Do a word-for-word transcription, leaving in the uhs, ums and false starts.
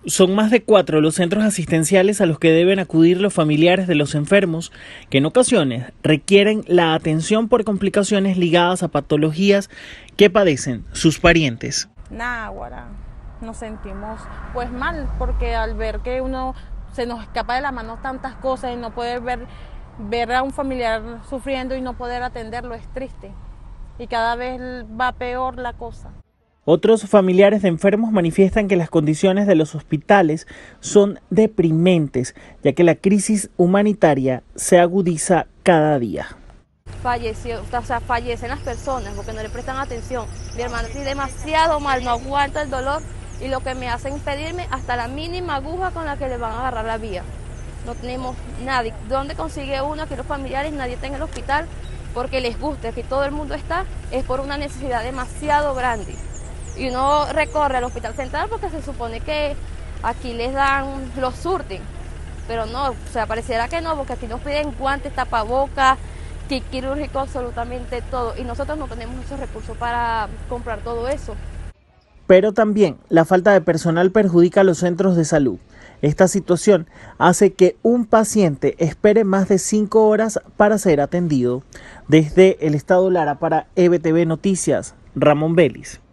Son más de cuatro los centros asistenciales a los que deben acudir los familiares de los enfermos, que en ocasiones requieren la atención por complicaciones ligadas a patologías que padecen sus parientes. Náguara, nos sentimos pues mal, porque al ver que uno se nos escapa de la mano tantas cosas y no poder ver, ver a un familiar sufriendo y no poder atenderlo es triste. Y cada vez va peor la cosa. Otros familiares de enfermos manifiestan que las condiciones de los hospitales son deprimentes, ya que la crisis humanitaria se agudiza cada día. Falleció, o sea, fallecen las personas porque no le prestan atención. Mi hermano está demasiado mal, no aguanta el dolor y lo que me hacen es pedirme hasta la mínima aguja con la que le van a agarrar la vía. No tenemos nadie. ¿Dónde consigue uno? Aquí los familiares, nadie está en el hospital porque les gusta, que todo el mundo está, es por una necesidad demasiado grande. Y uno recorre al hospital central porque se supone que aquí les dan, los surten, pero no, o sea, pareciera que no, porque aquí nos piden guantes, tapabocas, kit quirúrgico, absolutamente todo, y nosotros no tenemos esos recursos para comprar todo eso. Pero también la falta de personal perjudica a los centros de salud. Esta situación hace que un paciente espere más de cinco horas para ser atendido. Desde el estado Lara para E B T V Noticias, Ramón Vélez.